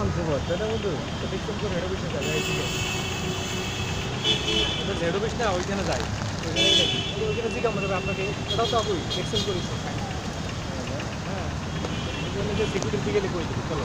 খবর তাই না বন্ধু? তো দেখছেন তো হেড অফিসে যাবে এইদিকে। ওটা হেড অফিস না ওইখানে যাই। ওইখানে নাকি ওইখানে জিজ্ঞাসা যাবে আপনাকে। ওটাও তো আপুই এক্সচেঞ্জ করেছে। হ্যাঁ ওইখানে যে সিকিউরিটির দিকে লিখে দিবি চলো।